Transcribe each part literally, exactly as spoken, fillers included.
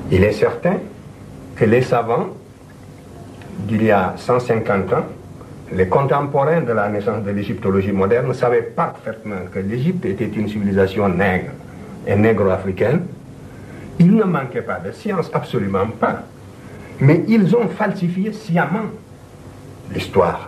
Il est certain que les savants d'il y a cent cinquante ans, les contemporains de la naissance de l'égyptologie moderne, savaient parfaitement que l'Égypte était une civilisation nègre et négro-africaine. Il ne manquait pas de science, absolument pas. Mais ils ont falsifié sciemment l'histoire.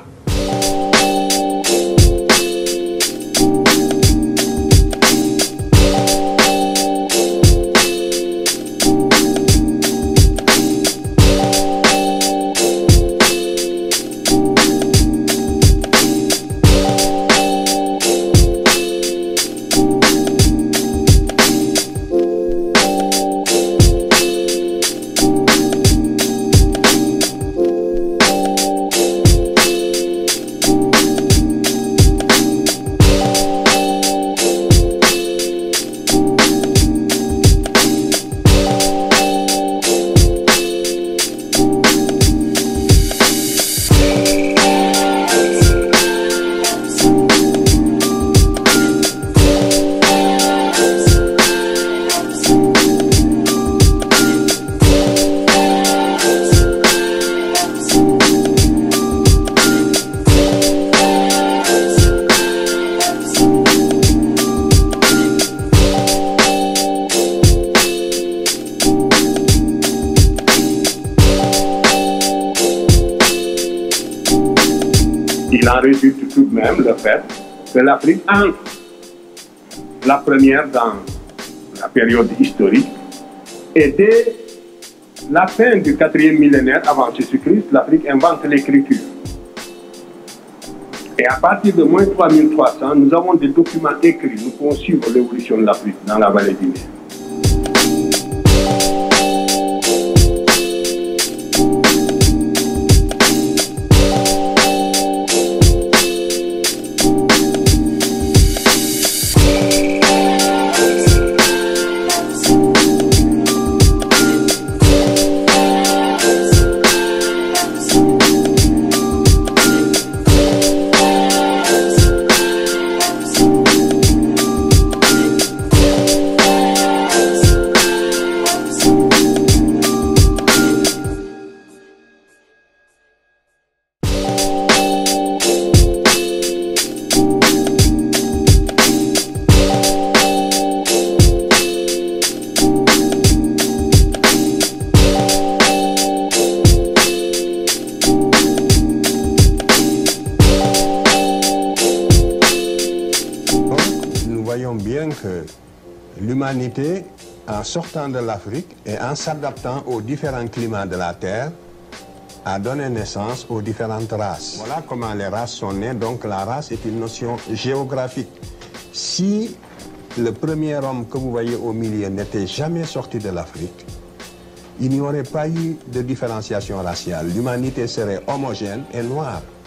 Il en résulte tout de même le fait que l'Afrique entre la première dans la période historique et dès la fin du quatrième millénaire avant Jésus-Christ, l'Afrique invente l'écriture. Et à partir de moins trois mille trois cents, nous avons des documents écrits. Nous pouvons suivre l'évolution de l'Afrique dans la vallée du Nil. Bien que l'humanité, en sortant de l'Afrique et en s'adaptant aux différents climats de la Terre, a donné naissance aux différentes races. Voilà comment les races sont nées. Donc la race est une notion géographique. Si le premier homme que vous voyez au milieu n'était jamais sorti de l'Afrique, il n'y aurait pas eu de différenciation raciale. L'humanité serait homogène et noire.